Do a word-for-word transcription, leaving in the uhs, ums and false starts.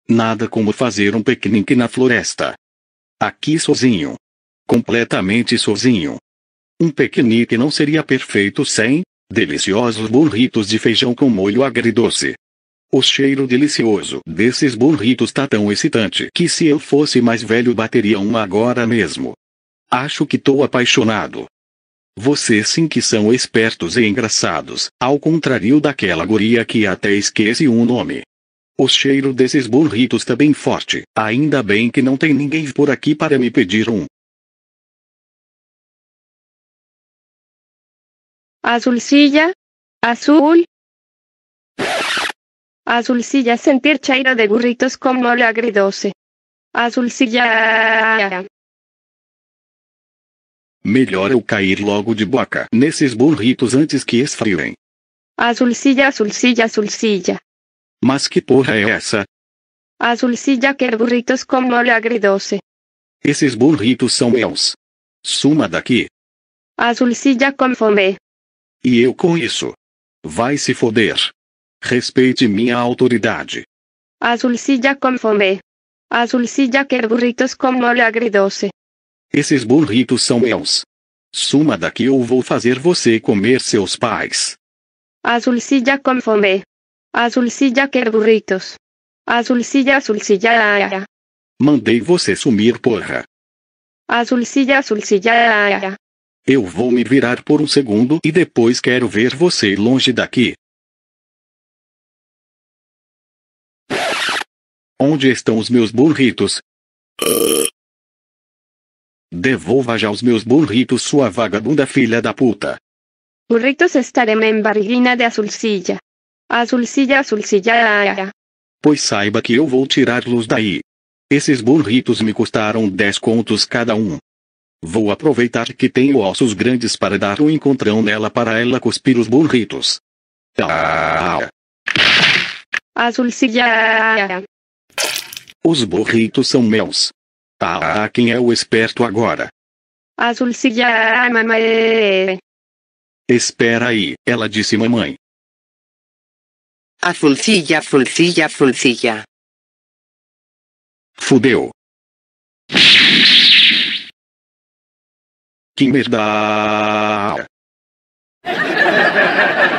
Nada como fazer um piquenique na floresta. Aqui sozinho. Completamente sozinho. Um piquenique não seria perfeito sem deliciosos burritos de feijão com molho agridoce. O cheiro delicioso desses burritos tá tão excitante que se eu fosse mais velho bateria uma agora mesmo. Acho que tô apaixonado. Vocês sim que são espertos e engraçados, ao contrário daquela guria que até esqueci um nome. O cheiro desses burritos tá bem forte, ainda bem que não tem ninguém por aqui para me pedir um. Azulcilla. Azul. Azulcilla sentir cheiro de burritos com molho agridoce. Azulcilla. Melhor eu cair logo de boca nesses burritos antes que esfriem. Azulcilla, azulcilla, azulcilla. Mas que porra é essa? Azulcilla quer burritos com molho agridoce. Esses burritos são meus. Suma daqui. Azulcilla com fome. E eu com isso. Vai se foder. Respeite minha autoridade. Azulcilla com fome. Azulcilla quer burritos com molho agridoce. Esses burritos são meus. Suma daqui ou vou fazer você comer seus pais. Azulcilla com fome. Azulcilla quer burritos. Azulcilla, azulcilla. Mandei você sumir, porra. Azulcilla, azulcilla. Eu vou me virar por um segundo e depois quero ver você longe daqui. Onde estão os meus burritos? Devolva já os meus burritos, sua vagabunda filha da puta. Burritos estarem em barriguinha de azulcilla. Azulcilla, azulcilla. Pois saiba que eu vou tirá-los daí. Esses burritos me custaram dez contos cada um. Vou aproveitar que tenho ossos grandes para dar um encontrão nela para ela cuspir os burritos. Ah. Azulcilla. Os burritos são meus. Ah, quem é o esperto agora? Azulcilla, mamãe. Espera aí, ela disse mamãe. Azulcilla, azulcilla, azulcilla. Fudeu. Que merda.